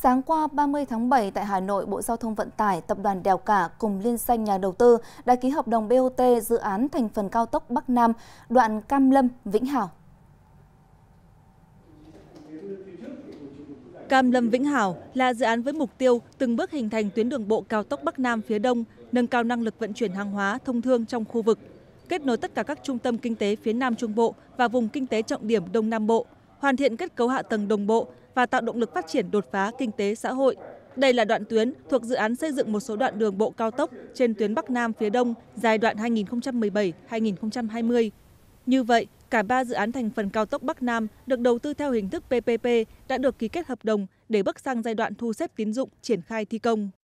Sáng qua 30 tháng 7 tại Hà Nội, Bộ Giao thông Vận tải, Tập đoàn Đèo Cả cùng liên danh nhà đầu tư đã ký hợp đồng BOT dự án thành phần cao tốc Bắc Nam, đoạn Cam Lâm - Vĩnh Hảo. Cam Lâm - Vĩnh Hảo là dự án với mục tiêu từng bước hình thành tuyến đường bộ cao tốc Bắc Nam phía Đông, nâng cao năng lực vận chuyển hàng hóa thông thương trong khu vực, kết nối tất cả các trung tâm kinh tế phía Nam Trung Bộ và vùng kinh tế trọng điểm Đông Nam Bộ, hoàn thiện kết cấu hạ tầng đồng bộ và tạo động lực phát triển đột phá kinh tế xã hội. Đây là đoạn tuyến thuộc dự án xây dựng một số đoạn đường bộ cao tốc trên tuyến Bắc Nam phía Đông giai đoạn 2017-2020. Như vậy, cả 3 dự án thành phần cao tốc Bắc Nam được đầu tư theo hình thức PPP đã được ký kết hợp đồng để bước sang giai đoạn thu xếp tín dụng triển khai thi công.